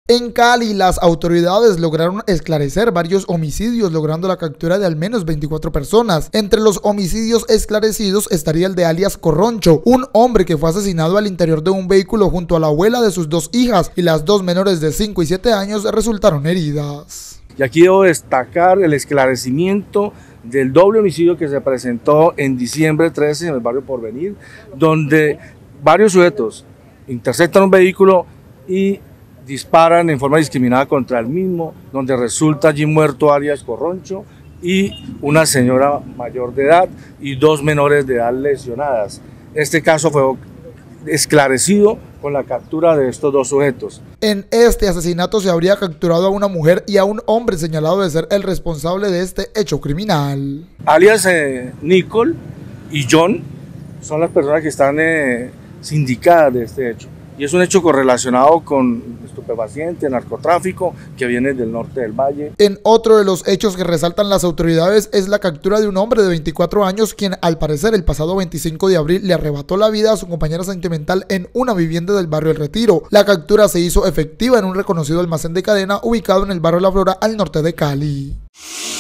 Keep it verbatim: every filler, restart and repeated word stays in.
En Cali, las autoridades lograron esclarecer varios homicidios, logrando la captura de al menos veinticuatro personas. Entre los homicidios esclarecidos estaría el de alias Corroncho, un hombre que fue asesinado al interior de un vehículo junto a la abuela de sus dos hijas, y las dos menores de cinco y siete años resultaron heridas. Y aquí debo destacar el esclarecimiento del doble homicidio que se presentó en diciembre trece en el barrio Porvenir, donde varios sujetos interceptan un vehículo y disparan en forma discriminada contra el mismo, donde resulta allí muerto alias Corroncho y una señora mayor de edad y dos menores de edad lesionadas. Este caso fue esclarecido con la captura de estos dos sujetos. En este asesinato se habría capturado a una mujer y a un hombre señalado de ser el responsable de este hecho criminal. Alias eh, Nicole y John son las personas que están eh, sindicadas de este hecho. Y es un hecho correlacionado con estupefacientes, narcotráfico, que viene del norte del valle. En otro de los hechos que resaltan las autoridades es la captura de un hombre de veinticuatro años, quien al parecer el pasado veinticinco de abril le arrebató la vida a su compañera sentimental en una vivienda del barrio El Retiro. La captura se hizo efectiva en un reconocido almacén de cadena ubicado en el barrio La Flora al norte de Cali.